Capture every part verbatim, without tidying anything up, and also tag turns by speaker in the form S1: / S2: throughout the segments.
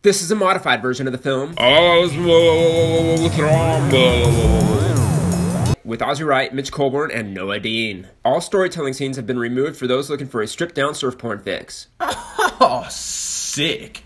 S1: This is a modified version of the film
S2: OSMO THROMBO
S1: with Ozzie Wright, Mitch Coleborn, and Noa Deane. All storytelling scenes have been removed for those looking for a stripped-down surf porn fix.
S2: Oh, sick.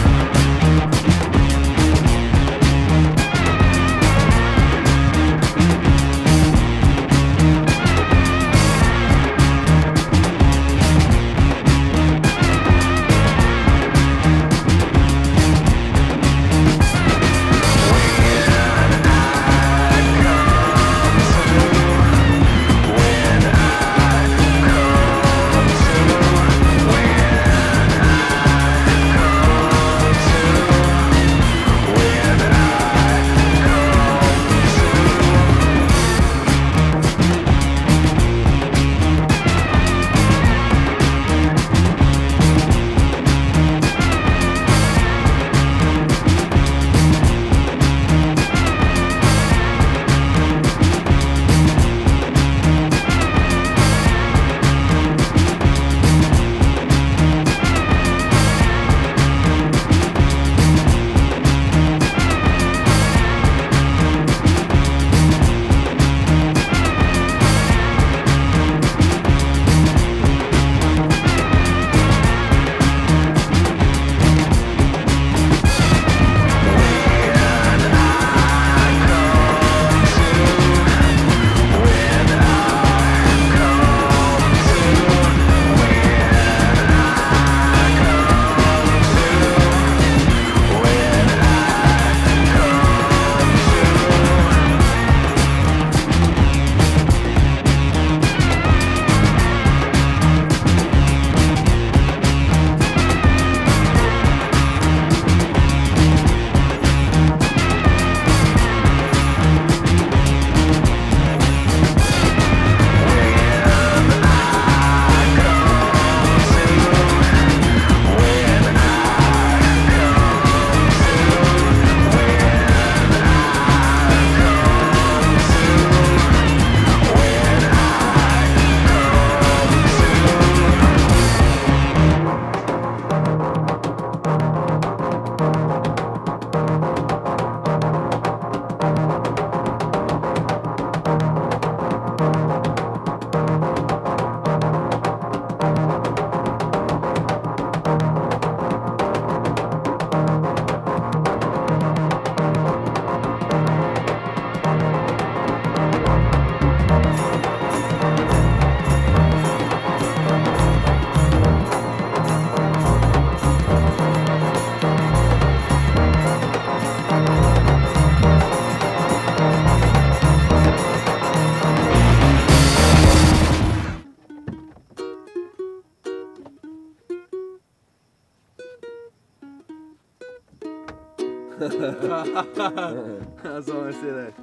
S3: That's all I say that.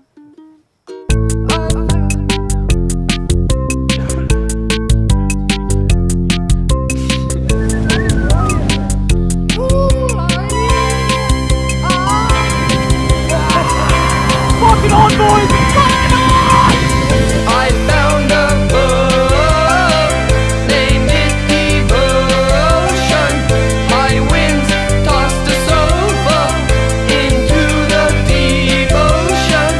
S4: Fucking on, boys! Fucking on!
S5: I found a book, named it Devotion. My winds tossed us over into the deep ocean.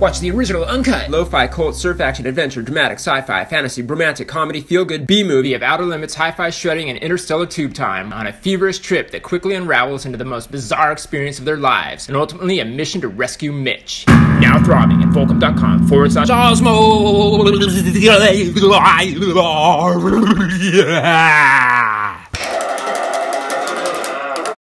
S1: Watch the original uncut, lo-fi, cult, surf action, adventure, dramatic, sci-fi, fantasy, romantic, comedy, feel-good B-movie of outer limits, hi-fi shredding, and interstellar tube time on a feverish trip that quickly unravels into the most bizarre experience of their lives, and ultimately a mission to rescue Mitch. Now throbbing at Volcom.com forward slash Osmo.